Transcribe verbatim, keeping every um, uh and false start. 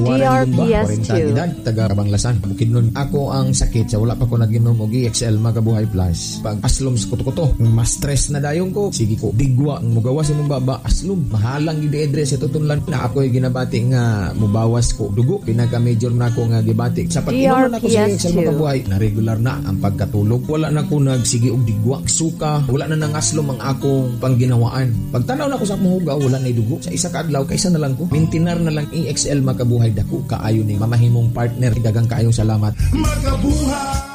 Waran yun ba? D R P S forty two. edad, taga Banglasan. Bukid nun. Ako ang sakit sa wala pa ko naginom og E X L Magabuhay Plus. Pag aslom sa kuto-kuto, mas stress na dayon ko. Sige ko, digwa, mugawas imong baba, aslom. Mahalang gid address sa tutunlan na ako'y ginabati nga mubawas ko dugo. Pinaka-major na ako nga gibati. Sa pag-inom na ako sa E X L Magabuhay, na regular na ang pagkatulog. Wala na ko nagsige og digwa, suka. Wala na nang aslom ang akong pangginawaan. Pagtanaw na ko sa akong hugaw, wala na dugo. Sa isa ka adlaw, kaysa na lang ko. Mintinar na lang E X L Magabuhay dako kaayo ni mamahimong partner. Dagang kaayong salamat. Magabuhay!